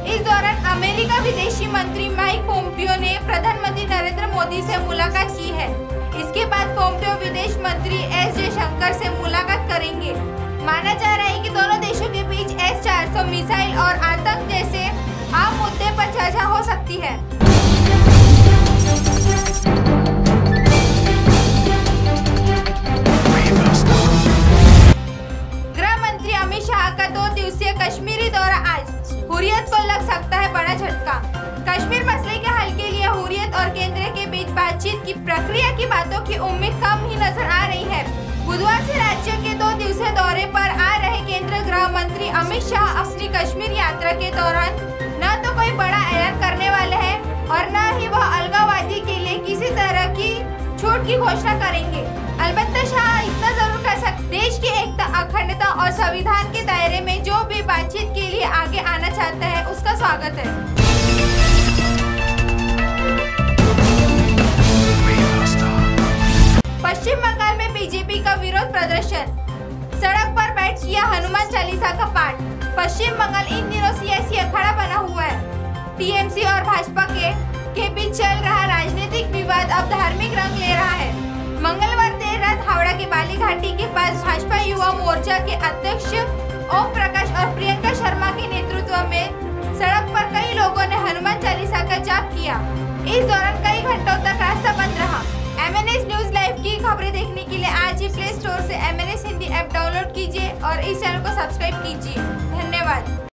इस दौरान अमेरिका विदेशी मंत्री माइक पोम्पियो ने प्रधानमंत्री नरेंद्र मोदी से मुलाकात की है। इसके बाद पोम्पियो विदेश मंत्री एस जयशंकर से मुलाकात करेंगे। माना जा रहा है कि दोनों देशों के बीच S-400 मिसाइल और आतंक जैसे आम मुद्दे पर चर्चा हो सकती है। गृह मंत्री अमित शाह का 2 दिवसीय कश्मीरी दौरा आज, हुर्रियत को लग सकता है बड़ा झटका। कश्मीर मसले के हल के लिए हुर्रियत और केंद्र के बीच बातचीत की प्रक्रिया की बातों की उम्मीद कम ही नजर आ रही है। बुधवार से राज्य के 2 दिवसीय दौरे पर आ रहे केंद्रीय गृह मंत्री अमित शाह अपनी कश्मीर यात्रा के दौरान न तो कोई बड़ा ऐलान करने वाले हैं और न ही वह अलगाववादी के लिए किसी तरह की छूट की घोषणा करेंगे। अलबत्ता शाह इतना जरूर कर सकते, देश की एकता, अखंडता और संविधान के दायरे में जो भी बातचीत के लिए आगे आना चाहता है उसका स्वागत है। पश्चिम बंगाल में बीजेपी का विरोध प्रदर्शन, सड़क पर बैठ किया हनुमान चालीसा का पाठ। पश्चिम बंगाल इन दिनों सियासी अखाड़ा बना हुआ है। टीएमसी और भाजपा के बीच चल रहा राजनीतिक विवाद अब धार्मिक रंग ले रहा है। मंगलवार देर रात हावड़ा के बाली घाटी के पास भाजपा युवा मोर्चा के अध्यक्ष ओम प्रकाश और प्रियंका शर्मा के नेतृत्व में सड़क पर कई लोगों ने हनुमान चालीसा का जाप किया। इस दौरान कई घंटों तक रास्ता बंद रहा। MNS न्यूज लाइव की खबरें देखने के लिए आज ही प्ले स्टोर से MNS हिंदी ऐप डाउनलोड कीजिए और इस चैनल को सब्सक्राइब कीजिए। धन्यवाद।